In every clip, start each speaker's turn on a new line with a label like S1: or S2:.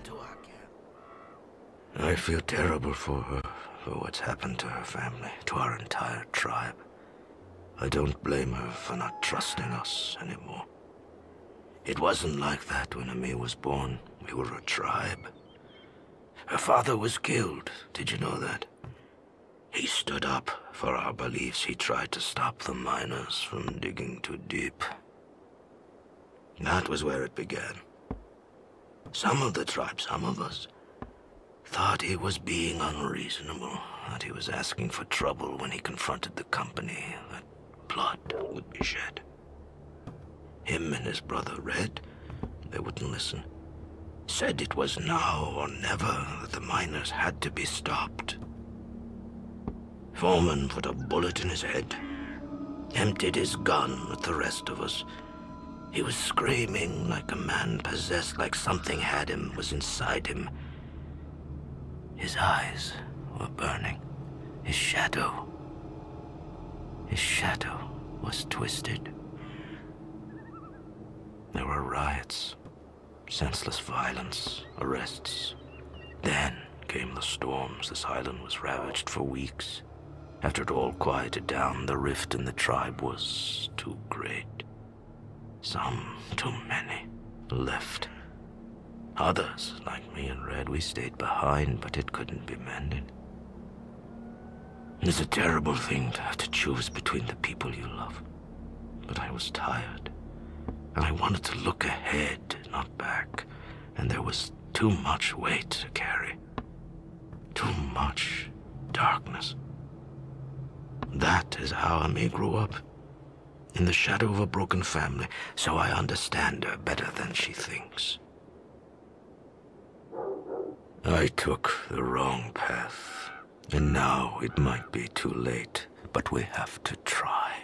S1: to our camp. I feel terrible for her, for what's happened to her family, to our entire tribe. I don't blame her for not trusting us anymore. It wasn't like that when Ami was born. We were a tribe. Her father was killed. Did you know that? He stood up for our beliefs. He tried to stop the miners from digging too deep. That was where it began. Some of the tribe, some of us, thought he was being unreasonable, that he was asking for trouble when he confronted the company, that blood would be shed. Him and his brother Red, they wouldn't listen. Said it was now or never, that the miners had to be stopped. Foreman put a bullet in his head, emptied his gun with the rest of us. He was screaming like a man possessed, like something had him, was inside him. His eyes were burning. His shadow was twisted. There were riots, senseless violence, arrests. Then came the storms. This island was ravaged for weeks. After it all quieted down, the rift in the tribe was too great. Some, too many, left. Others, like me and Red, we stayed behind, but it couldn't be mended. It's a terrible thing to have to choose between the people you love. But I was tired, and I wanted to look ahead, not back. And there was too much weight to carry. Too much darkness. That is how Ami grew up. In the shadow of a broken family, so I understand her better than she thinks. I took the wrong path, and now it might be too late, but we have to try.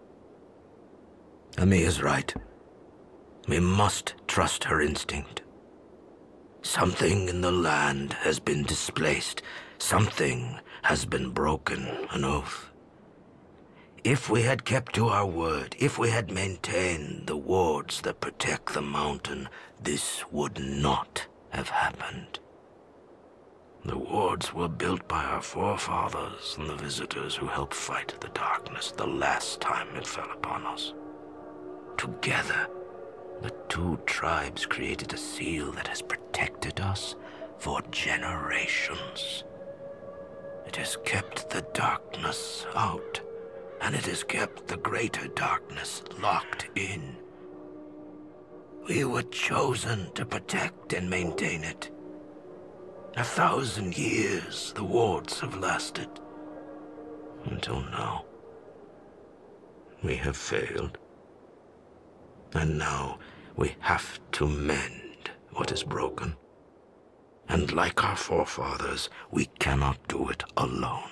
S1: Ami is right. We must trust her instinct. Something in the land has been displaced. Something has been broken, an oath. If we had kept to our word, if we had maintained the wards that protect the mountain, this would not have happened. The wards were built by our forefathers and the visitors who helped fight the darkness the last time it fell upon us. Together, the two tribes created a seal that has protected us for generations. It has kept the darkness out, and it has kept the greater darkness locked in. We were chosen to protect and maintain it. 1,000 years the wards have lasted. Until now. We have failed. And now we have to mend what is broken. And like our forefathers, we cannot do it alone.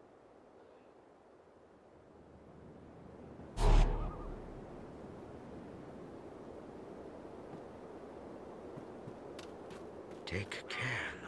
S1: Take care now.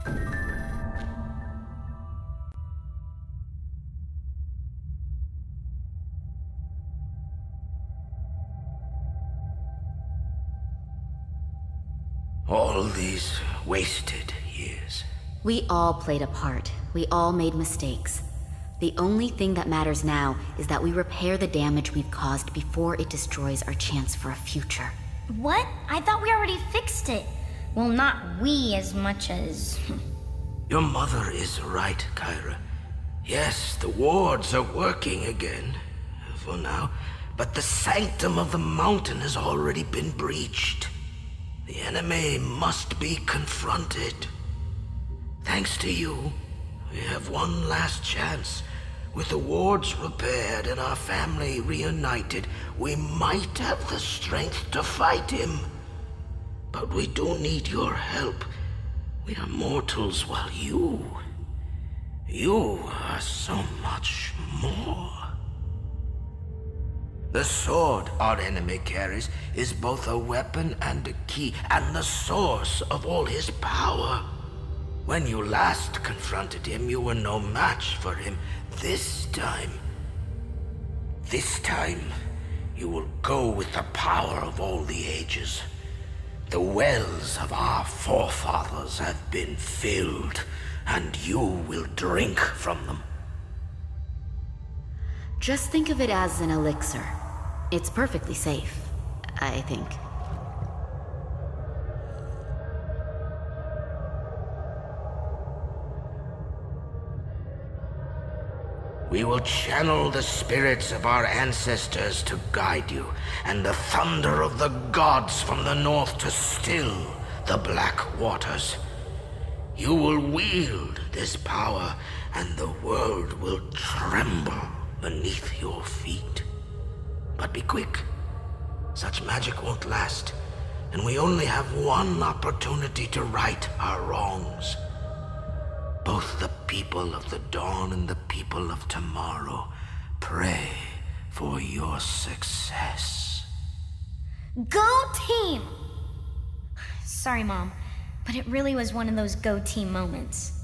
S1: All these wasted years.
S2: We all played a part. We all made mistakes. The only thing that matters now is that we repair the damage we've caused before it destroys our chance for a future.
S3: What? I thought we already fixed it. Well, not we as much as...
S1: Your mother is right, Kyra. Yes, the wards are working again, for now, but the sanctum of the mountain has already been breached. The enemy must be confronted. Thanks to you, we have one last chance. With the wards repaired and our family reunited, we might have the strength to fight him. But we do need your help. We are mortals while you are so much more. The sword our enemy carries is both a weapon and a key, and the source of all his power. When you last confronted him, you were no match for him. This time, you will go with the power of all the ages. The wells of our forefathers have been filled, and you will drink from them.
S2: Just think of it as an elixir. It's perfectly safe, I think.
S1: We will channel the spirits of our ancestors to guide you, and the thunder of the gods from the north to still the black waters. You will wield this power, and the world will tremble beneath your feet. But be quick. Such magic won't last, and we only have one opportunity to right our wrongs. Both the people of the dawn and the people of tomorrow pray for your success.
S3: Go team! Sorry, Mom, but it really was one of those go team moments.